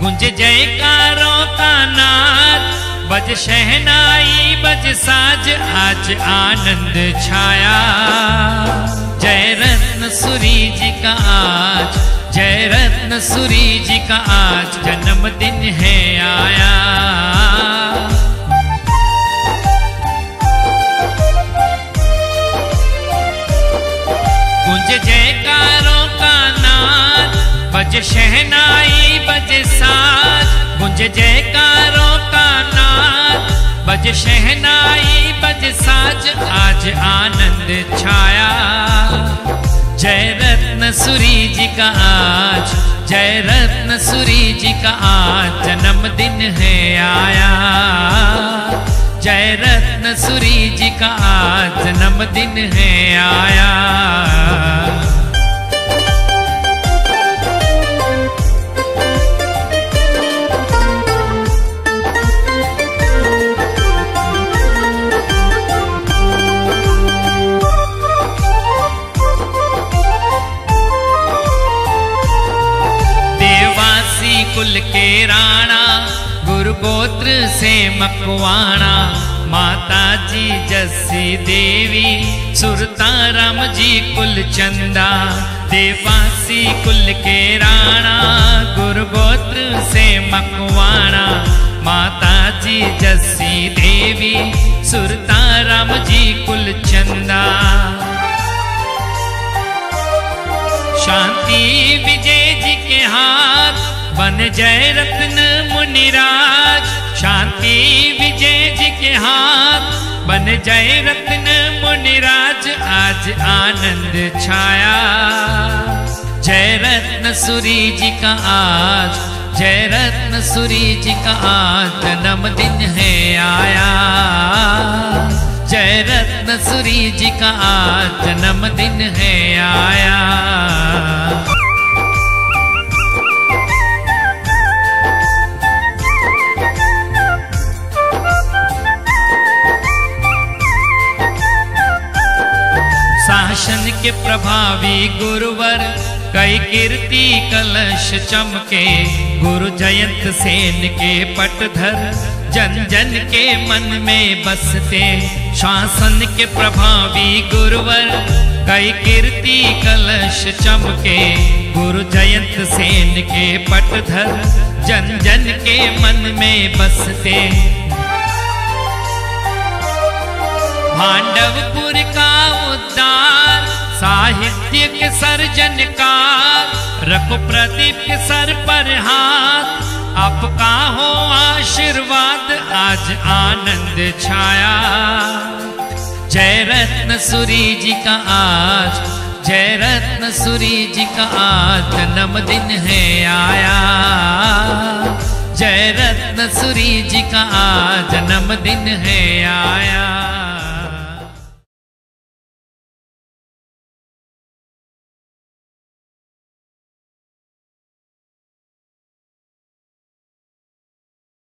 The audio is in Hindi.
गुंज जयकारों का नाद, बज शहनाई बज साज, आज आनंद छाया। जय रत्न सुरी जी का आज, जय रत्न सुरी जी का आज जन्मदिन है आया। गुंज जयकारों का नाद, बज शहनाई बज साज, गुंज जयकारों का नाद, बज शहनाई बज साज, आज आनंद छाया। जय रत्न सुरी जी का आज, जय रत्न सुरी जी का आज जन्मदिन है आया। जय रत्न सुरी जी का आज जन्मदिन है आया। कुल के राणा, गुरु गोत्र से मकवाणा, माता जी जस्सी देवी, सुरताराम जी कुल चंदा। देवासी कुल के राणा, गुरु गोत्र से मकवाणा, माता जी जस्सी देवी, सुरताराम जी कुल चंदा। शांति विजय जी के हाथ, बन जय रत्न मुनिराज। शांति विजय जी के हाथ, बन जय रत्न मुनिराज, आज आनंद छाया। जय रत्न सुरी जी का आज, जय रत्न सुरी जी का आज जन्मदिन है आया। जय रत्न सुरी जी का आज जन्मदिन है आया। शासन के प्रभावी गुरुवर, कई कीर्ति कलश चमके। गुरु जयंत सेन के पटधर, जन जन के मन में बसते। शासन के प्रभावी गुरुवर, कई कीर्ति कलश चमके। गुरु जयंत सेन के पटधर, जन जन के मन में बसते। भांडवपुर का उद्धार, साहित्य के सर्जनकार, रखो प्रदीप के सर पर हाथ, आपका हो आशीर्वाद, आज आनंद छाया। जय रत्न सुरी जी का आज, जय रत्न सुरी जी का आज जन्मदिन है आया। जय रत्न सुरी जी का आज जन्मदिन है आया।